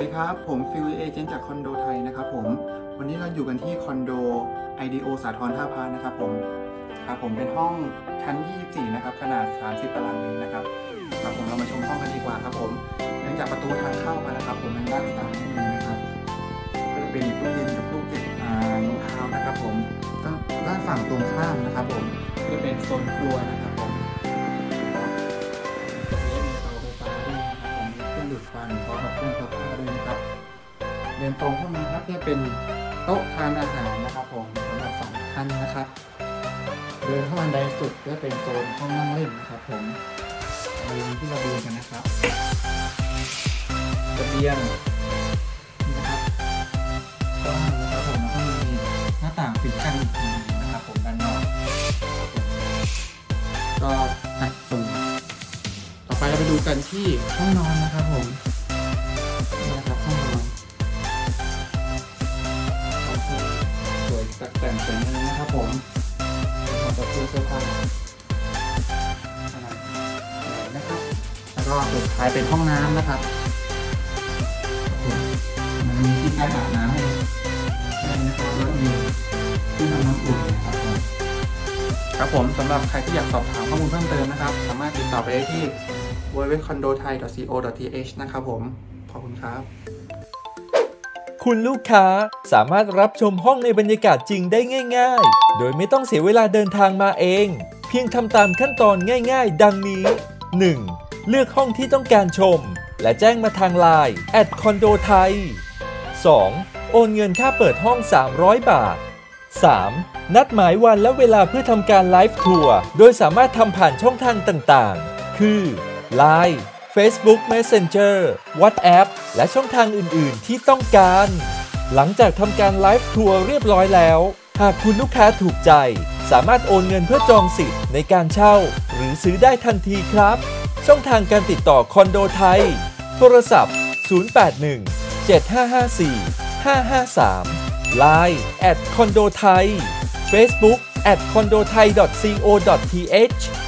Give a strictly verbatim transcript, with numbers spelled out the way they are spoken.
ดีครับผมฟิลเอเจนต์จากคอนโดไทยนะครับผมวันนี้เราอยู่กันที่คอนโด ไอ ดี โอ สาทรท่าพระนะครับผมครับผมเป็นห้องชั้นยี่สิบสี่นะครับขนาดสามสิบตารางเมตรนะครับครับผมเรามาชมห้องกันดีกว่าครับผมเนื่องจากประตูทางเข้ามานะครับผมทางด้านซ้ายมือนะครับก็จะเป็นตู้เย็นกับตู้เก็บรองเท้านะครับผมด้านฝั่งตรงข้ามนะครับผมก็จะเป็นโซนครัวนะครับผมดูดฟันพร้อมกับเครื่องซักผ้าด้วยนะครับเดินตรงเข้ามาครับจะเป็นโต๊ะทานอาหารนะครับผมสำหรับสองท่านนะครับเดินเข้ามาใดสุดก็เป็นโซนห้องนั่งเล่นนะครับผมมาดูที่ระเบียงกันนะครับระเบียงนะครับกว้างนะครับผมแล้วก็มีหน้าต่างปิดกั้นอีกทีนะครับผมด้านนอกก็ตัดส่งต่อไปเราไปดูกันที่ห้องนอนนะครับผมนี่นะครับห้องนอนสวยตกแต่งสวยงามนะครับผมพร้อมกับตู้เสื้อผ้าอะไรนะครับแล้วก็สุดท้ายเป็นห้องน้ำนะครับมันมีที่กั้นอาบน้ำให้นะครับแล้วมีที่ทำน้ำอุ่นนะครับครับผมสำหรับใครที่อยากสอบถามข้อมูลเพิ่มเติมนะครับสามารถติดต่อไปได้ที่ ดับเบิลยู ดับเบิลยู ดับเบิลยู ดอท คอนโดไทย ดอท ซี โอ ดอท ที เอช นะครับผมขอบคุณครับคุณลูกค้าสามารถรับชมห้องในบรรยากาศจริงได้ง่ายๆโดยไม่ต้องเสียเวลาเดินทางมาเองเพียงทำตามขั้นตอนง่ายๆดังนี้ หนึ่ง เลือกห้องที่ต้องการชมและแจ้งมาทาง ไลน์ แอท คอนโดไทย สอง โอนเงินค่าเปิดห้องสามร้อยบาท สาม นัดหมายวันและเวลาเพื่อทำการไลฟ์ทัวร์โดยสามารถทำผ่านช่องทางต่างๆคือ ไลน์ Facebook Messenger WhatsApp และช่องทางอื่นๆที่ต้องการหลังจากทำการไลฟ์ทัวร์เรียบร้อยแล้วหากคุณลูกค้าถูกใจสามารถโอนเงินเพื่อจองสิทธิ์ในการเช่าหรือซื้อได้ทันทีครับช่องทางการติดต่อคอนโดไทยโทรศัพท์ศูนย์ แปด หนึ่ง เจ็ด ห้า ห้า สี่ ห้า ห้า สาม ไลน์ แอท คอนโดไทย Facebook แอท คอนโดไทย ดอท ซี โอ ดอท ที เอช